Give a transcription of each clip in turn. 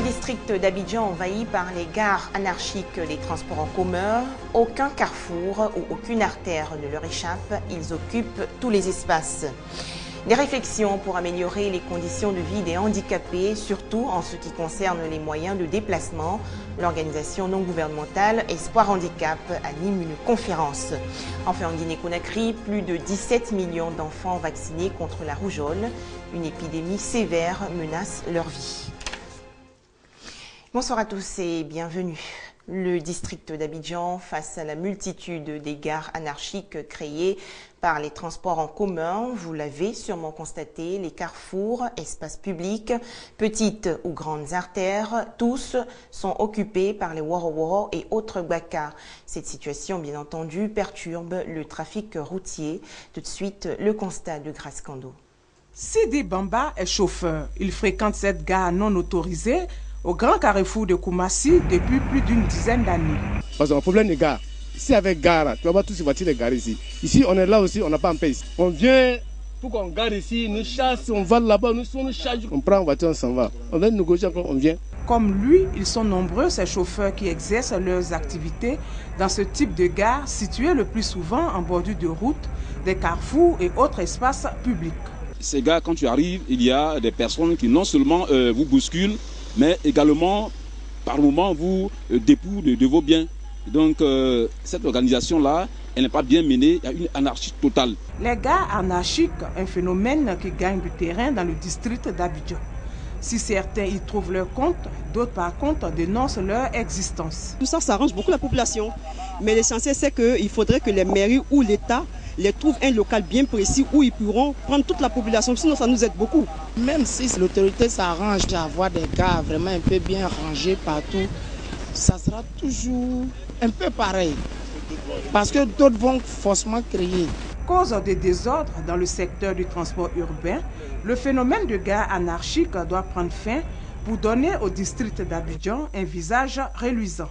district d'Abidjan envahi par les gares anarchiques, les transports en commun, aucun carrefour ou aucune artère ne leur échappe, ils occupent tous les espaces. Des réflexions pour améliorer les conditions de vie des handicapés, surtout en ce qui concerne les moyens de déplacement. L'organisation non gouvernementale Espoir Handicap anime une conférence. Enfin, en Guinée-Conakry, plus de 17 millions d'enfants vaccinés contre la rougeole. Une épidémie sévère menace leur vie. Bonsoir à tous et bienvenue. Le district d'Abidjan, face à la multitude des gares anarchiques créées par les transports en commun, vous l'avez sûrement constaté, les carrefours, espaces publics, petites ou grandes artères, tous sont occupés par les woro-woro et autres gbaka. Cette situation, bien entendu, perturbe le trafic routier. Tout de suite, le constat de Grace Kando. Sidi Bamba est chauffeur. Il fréquente cette gare non autorisée au grand carrefour de Koumassi depuis plus d'une dizaine d'années. Parce qu'on a un problème de gare. Ici avec gare, tu vas voir toutes ces voitures de gare ici. Ici, on est là aussi, on n'a pas en paix. On vient pour qu'on gare ici, nous chasse, on va là-bas, nous charge. On prend une voiture, on s'en va. On vient négocier encore, on vient. Comme lui, ils sont nombreux, ces chauffeurs qui exercent leurs activités dans ce type de gare située le plus souvent en bordure de route, des carrefours et autres espaces publics. Ces gares, quand tu arrives, il y a des personnes qui non seulement vous bousculent, mais également, par moments, vous dépouillent de vos biens. Donc, cette organisation-là, elle n'est pas bien menée, il y a une anarchie totale. Les gares anarchiques, un phénomène qui gagne du terrain dans le district d'Abidjan. Si certains y trouvent leur compte, d'autres par contre dénoncent leur existence. Tout ça, ça arrange beaucoup la population. Mais l'essentiel, c'est qu'il faudrait que les mairies ou l'État les trouvent un local bien précis où ils pourront prendre toute la population, sinon ça nous aide beaucoup. Même si l'autorité s'arrange d'avoir des gares vraiment un peu bien rangés partout, ça sera toujours un peu pareil. Parce que d'autres vont forcément créer. Cause des désordres dans le secteur du transport urbain, le phénomène de gare anarchique doit prendre fin pour donner au district d'Abidjan un visage reluisant.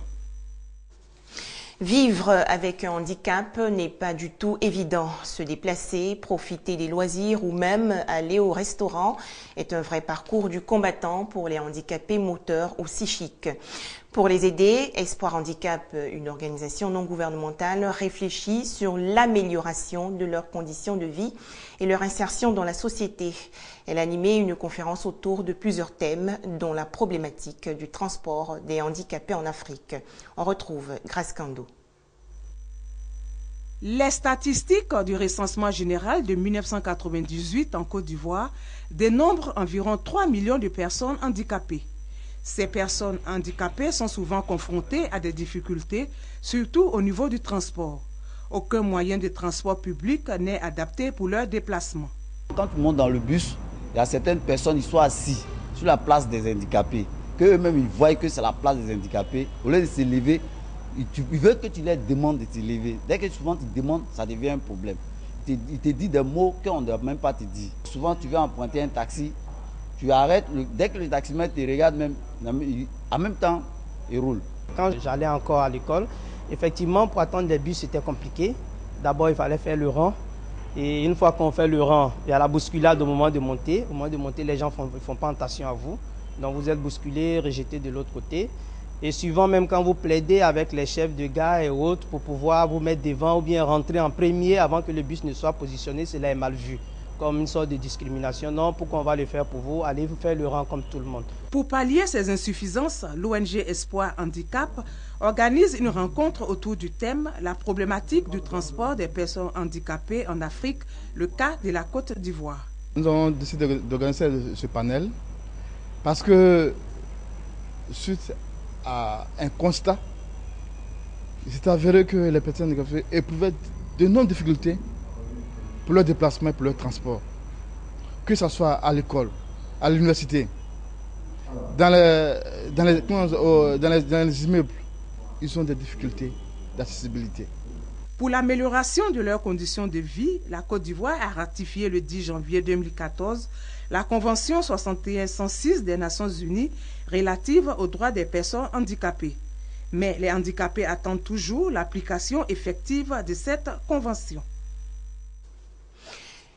Vivre avec un handicap n'est pas du tout évident. Se déplacer, profiter des loisirs ou même aller au restaurant est un vrai parcours du combattant pour les handicapés moteurs ou psychiques. Pour les aider, Espoir Handicap, une organisation non gouvernementale, réfléchit sur l'amélioration de leurs conditions de vie et leur insertion dans la société. Elle a animé une conférence autour de plusieurs thèmes, dont la problématique du transport des handicapés en Afrique. On retrouve Grace Kando. Les statistiques du recensement général de 1998 en Côte d'Ivoire dénombrent environ 3 millions de personnes handicapées. Ces personnes handicapées sont souvent confrontées à des difficultés, surtout au niveau du transport. Aucun moyen de transport public n'est adapté pour leur déplacement. Quand tu montes dans le bus, il y a certaines personnes qui sont assises sur la place des handicapés, qu'eux-mêmes ils voient que c'est la place des handicapés. Au lieu de se lever, ils veulent que tu leur demandes de te lever. Dès que souvent tu demandes, ça devient un problème. Il te dit des mots qu'on ne doit même pas te dire. Souvent tu veux emprunter un taxi, tu arrêtes, dès que le taximètre te regarde même, en même temps, il roule. Quand j'allais encore à l'école, effectivement, pour attendre les bus, c'était compliqué. D'abord, il fallait faire le rang. Et une fois qu'on fait le rang, il y a la bousculade au moment de monter. Au moment de monter, les gens ne font pas attention à vous. Donc, vous êtes bousculé, rejeté de l'autre côté. Et souvent, même quand vous plaidez avec les chefs de gare et autres pour pouvoir vous mettre devant ou bien rentrer en premier avant que le bus ne soit positionné, cela est mal vu. Comme une sorte de discrimination. Non, pourquoi on va le faire pour vous? Allez vous faire le rang comme tout le monde. Pour pallier ces insuffisances, l'ONG Espoir Handicap organise une rencontre autour du thème « La problématique du transport des personnes handicapées en Afrique, le cas de la Côte d'Ivoire ». Nous avons décidé d'organiser ce panel parce que, suite à un constat, il s'est avéré que les personnes handicapées éprouvaient de nombreuses difficultés pour leur déplacement et pour leur transport. Que ce soit à l'école, à l'université, dans les immeubles, ils ont des difficultés d'accessibilité. Pour l'amélioration de leurs conditions de vie, la Côte d'Ivoire a ratifié le 10 janvier 2014 la Convention 6106 des Nations Unies relative aux droits des personnes handicapées. Mais les handicapés attendent toujours l'application effective de cette convention.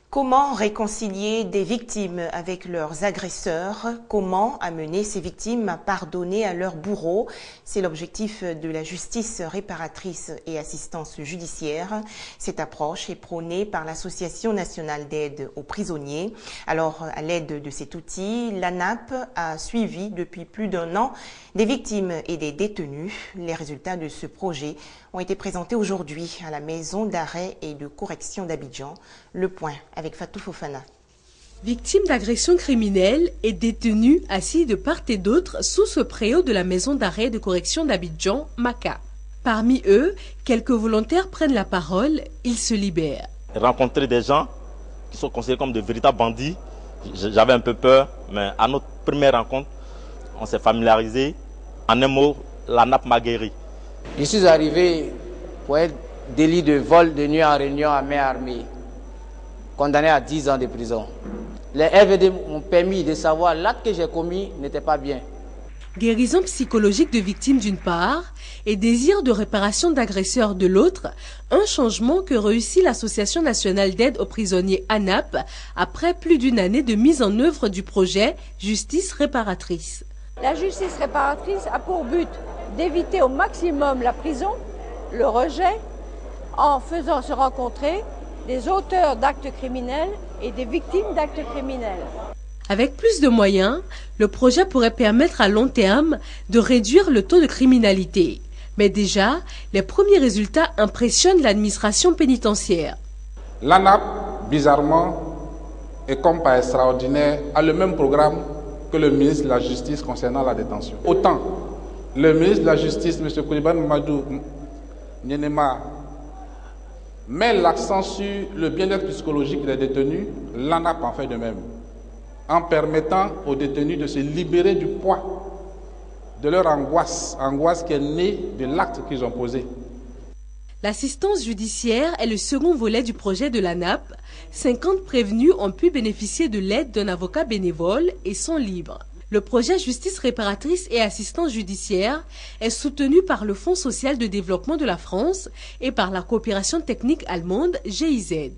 Comment réconcilier des victimes avec leurs agresseurs? Comment amener ces victimes à pardonner à leurs bourreaux? C'est l'objectif de la justice réparatrice et assistance judiciaire. Cette approche est prônée par l'Association nationale d'aide aux prisonniers. Alors, à l'aide de cet outil, l'ANAP a suivi depuis plus d'1 an des victimes et des détenus. Les résultats de ce projet ont été présentés aujourd'hui à la maison d'arrêt et de correction d'Abidjan. Le point avec Fatou Fofana. Victimes d'agressions criminelles et détenus assis de part et d'autre sous ce préau de la maison d'arrêt et de correction d'Abidjan, Maka. Parmi eux, quelques volontaires prennent la parole, ils se libèrent. Rencontrer des gens qui sont considérés comme de véritables bandits, j'avais un peu peur, mais à notre première rencontre, on s'est familiarisé. En un mot, la nappe m'a guéri. Je suis arrivé pour un délit de vol de nuit en réunion à main armée, condamné à 10 ans de prison. Les RVD m'ont permis de savoir que l'acte que j'ai commis n'était pas bien. Guérison psychologique de victimes d'une part et désir de réparation d'agresseurs de l'autre, un changement que réussit l'Association nationale d'aide aux prisonniers ANAP après plus d'1 année de mise en œuvre du projet Justice réparatrice. La justice réparatrice a pour but d'éviter au maximum la prison, le rejet, en faisant se rencontrer des auteurs d'actes criminels et des victimes d'actes criminels. Avec plus de moyens, le projet pourrait permettre à long terme de réduire le taux de criminalité. Mais déjà, les premiers résultats impressionnent l'administration pénitentiaire. L'ANAP, bizarrement, et comme par extraordinaire, a le même programme que le ministre de la Justice concernant la détention. Autant le ministre de la Justice, M. Coulibaly Mamadou Nienema, met l'accent sur le bien-être psychologique des détenus, l'ANAP en fait de même, en permettant aux détenus de se libérer du poids de leur angoisse qui est née de l'acte qu'ils ont posé. L'assistance judiciaire est le second volet du projet de l'ANAP. 50 prévenus ont pu bénéficier de l'aide d'un avocat bénévole et sont libres. Le projet Justice réparatrice et assistance judiciaire est soutenu par le Fonds social de développement de la France et par la coopération technique allemande GIZ.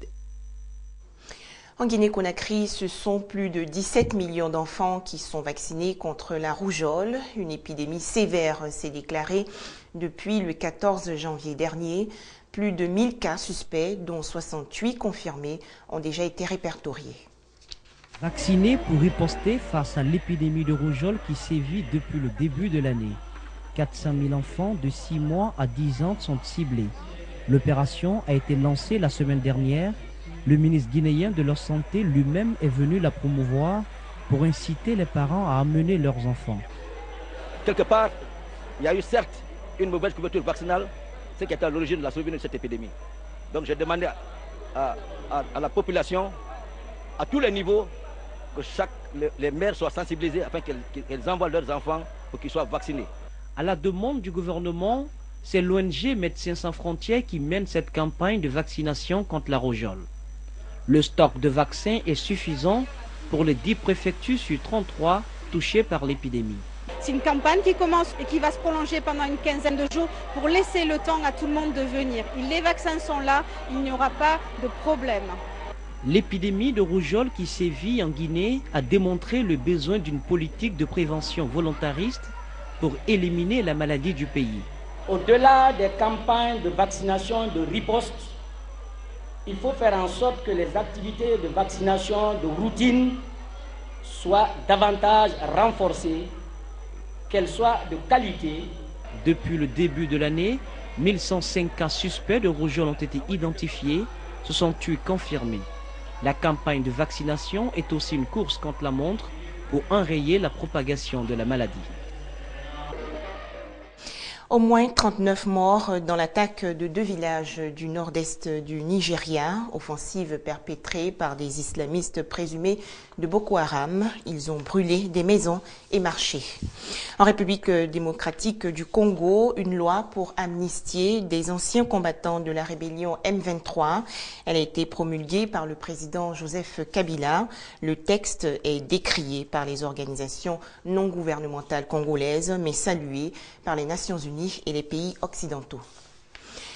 En Guinée-Conakry, ce sont plus de 17 millions d'enfants qui sont vaccinés contre la rougeole. Une épidémie sévère s'est déclarée depuis le 14 janvier dernier. Plus de 1000 cas suspects, dont 68 confirmés, ont déjà été répertoriés. Vaccinés pour riposter face à l'épidémie de rougeole qui sévit depuis le début de l'année. 400 000 enfants de 6 mois à 10 ans sont ciblés. L'opération a été lancée la semaine dernière. Le ministre guinéen de la Santé lui-même est venu la promouvoir pour inciter les parents à amener leurs enfants. Quelque part, il y a eu certes une mauvaise couverture vaccinale, ce qui est à l'origine de la survenue de cette épidémie. Donc j'ai demandé à la population, à tous les niveaux, que les mères soient sensibilisées afin qu'elles envoient leurs enfants pour qu'ils soient vaccinés. À la demande du gouvernement, c'est l'ONG Médecins sans frontières qui mène cette campagne de vaccination contre la rougeole. Le stock de vaccins est suffisant pour les 10 préfectures sur 33 touchées par l'épidémie. C'est une campagne qui commence et qui va se prolonger pendant une quinzaine de jours pour laisser le temps à tout le monde de venir. Les vaccins sont là, il n'y aura pas de problème. L'épidémie de rougeole qui sévit en Guinée a démontré le besoin d'une politique de prévention volontariste pour éliminer la maladie du pays. Au-delà des campagnes de vaccination de riposte, il faut faire en sorte que les activités de vaccination de routine soient davantage renforcées, qu'elles soient de qualité. Depuis le début de l'année, 1105 cas suspects de rougeole ont été identifiés, 68 confirmés. La campagne de vaccination est aussi une course contre la montre pour enrayer la propagation de la maladie. Au moins 39 morts dans l'attaque de 2 villages du nord-est du Nigeria, offensive perpétrée par des islamistes présumés de Boko Haram. Ils ont brûlé des maisons et marchés. En République démocratique du Congo, une loi pour amnistier des anciens combattants de la rébellion M23. Elle a été promulguée par le président Joseph Kabila. Le texte est décrié par les organisations non gouvernementales congolaises, mais salué par les Nations Unies et les pays occidentaux.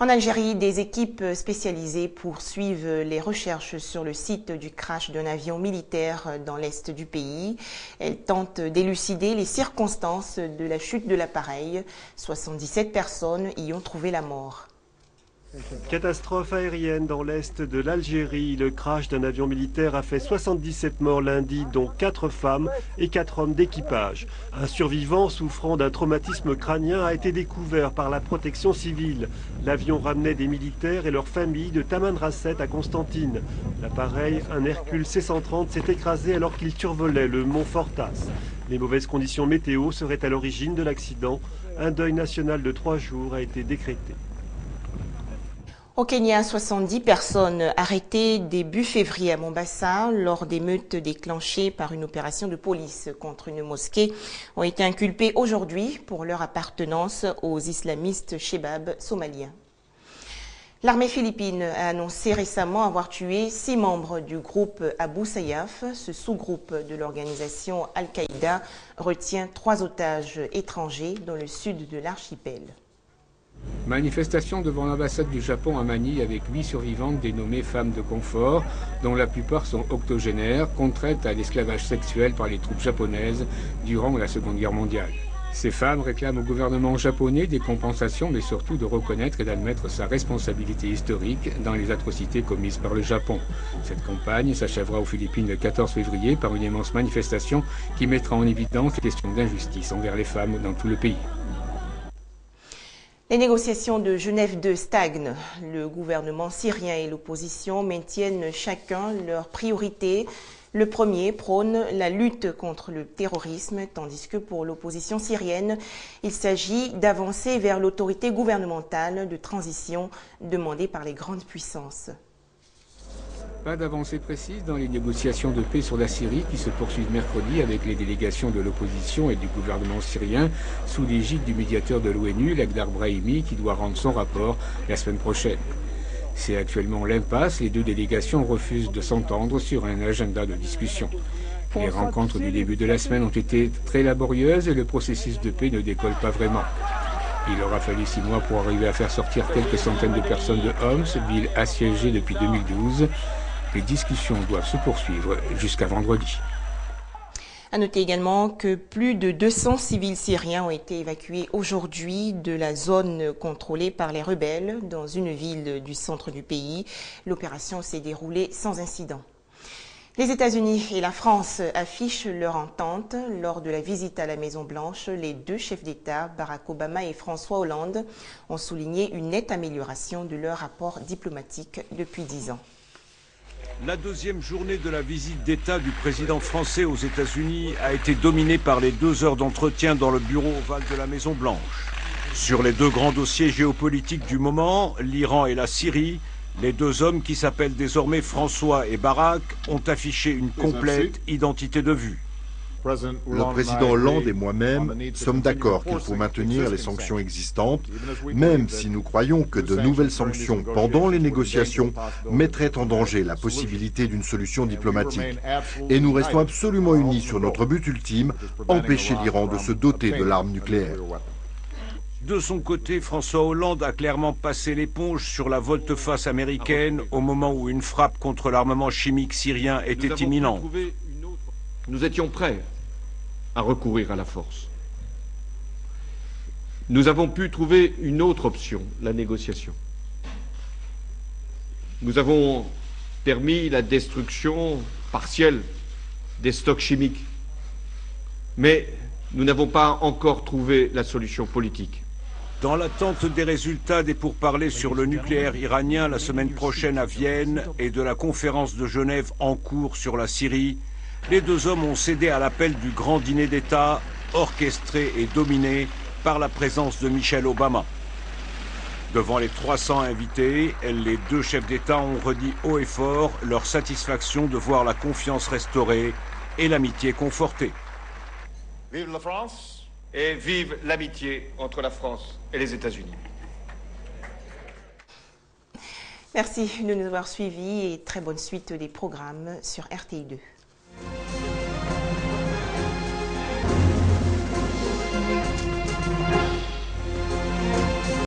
En Algérie, des équipes spécialisées poursuivent les recherches sur le site du crash d'un avion militaire dans l'est du pays. Elles tentent d'élucider les circonstances de la chute de l'appareil. 77 personnes y ont trouvé la mort. Catastrophe aérienne dans l'est de l'Algérie. Le crash d'un avion militaire a fait 77 morts lundi, dont 4 femmes et 4 hommes d'équipage. Un survivant souffrant d'un traumatisme crânien a été découvert par la protection civile. L'avion ramenait des militaires et leurs familles de Tamanrasset à Constantine. L'appareil, un Hercule C-130, s'est écrasé alors qu'il survolait le mont Fortas. Les mauvaises conditions météo seraient à l'origine de l'accident. Un deuil national de 3 jours a été décrété. Au Kenya, 70 personnes arrêtées début février à Mombasa lors d'émeutes déclenchées par une opération de police contre une mosquée ont été inculpées aujourd'hui pour leur appartenance aux islamistes Shebab somaliens. L'armée philippine a annoncé récemment avoir tué 6 membres du groupe Abu Sayyaf. Ce sous-groupe de l'organisation Al-Qaïda retient 3 otages étrangers dans le sud de l'archipel. Manifestation devant l'ambassade du Japon à Manille avec 8 survivantes dénommées femmes de confort, dont la plupart sont octogénaires, contraintes à l'esclavage sexuel par les troupes japonaises durant la Seconde Guerre mondiale. Ces femmes réclament au gouvernement japonais des compensations, mais surtout de reconnaître et d'admettre sa responsabilité historique dans les atrocités commises par le Japon. Cette campagne s'achèvera aux Philippines le 14 février par une immense manifestation qui mettra en évidence les questions d'injustice envers les femmes dans tout le pays. Les négociations de Genève II stagnent. Le gouvernement syrien et l'opposition maintiennent chacun leurs priorités. Le premier prône la lutte contre le terrorisme, tandis que pour l'opposition syrienne, il s'agit d'avancer vers l'autorité gouvernementale de transition demandée par les grandes puissances. Pas d'avancée précise dans les négociations de paix sur la Syrie qui se poursuivent mercredi avec les délégations de l'opposition et du gouvernement syrien sous l'égide du médiateur de l'ONU, Lakhdar Brahimi, qui doit rendre son rapport la semaine prochaine. C'est actuellement l'impasse, les 2 délégations refusent de s'entendre sur un agenda de discussion. Les rencontres du début de la semaine ont été très laborieuses et le processus de paix ne décolle pas vraiment. Il aura fallu 6 mois pour arriver à faire sortir quelques centaines de personnes de Homs, ville assiégée depuis 2012. Les discussions doivent se poursuivre jusqu'à vendredi. À noter également que plus de 200 civils syriens ont été évacués aujourd'hui de la zone contrôlée par les rebelles dans une ville du centre du pays. L'opération s'est déroulée sans incident. Les États-Unis et la France affichent leur entente. Lors de la visite à la Maison-Blanche, les 2 chefs d'État, Barack Obama et François Hollande, ont souligné une nette amélioration de leur rapport diplomatique depuis 10 ans. La deuxième journée de la visite d'État du président français aux États-Unis a été dominée par les 2 heures d'entretien dans le bureau ovale de la Maison-Blanche. Sur les 2 grands dossiers géopolitiques du moment, l'Iran et la Syrie, les 2 hommes qui s'appellent désormais François et Barack ont affiché une complète identité de vue. Le président Hollande et moi-même sommes d'accord qu'il faut maintenir les sanctions existantes, même si nous croyons que de nouvelles sanctions pendant les négociations mettraient en danger la possibilité d'une solution diplomatique. Et nous restons absolument unis sur notre but ultime, empêcher l'Iran de se doter de l'arme nucléaire. De son côté, François Hollande a clairement passé l'éponge sur la volte-face américaine au moment où une frappe contre l'armement chimique syrien était imminente. Nous étions prêts à recourir à la force. Nous avons pu trouver une autre option, la négociation. Nous avons permis la destruction partielle des stocks chimiques, mais nous n'avons pas encore trouvé la solution politique. Dans l'attente des résultats des pourparlers sur le nucléaire iranien la semaine prochaine à Vienne et de la conférence de Genève en cours sur la Syrie, les 2 hommes ont cédé à l'appel du grand dîner d'État, orchestré et dominé par la présence de Michelle Obama. Devant les 300 invités, les 2 chefs d'État ont redit haut et fort leur satisfaction de voir la confiance restaurée et l'amitié confortée. Vive la France et vive l'amitié entre la France et les États-Unis. Merci de nous avoir suivis et très bonne suite des programmes sur RTI2.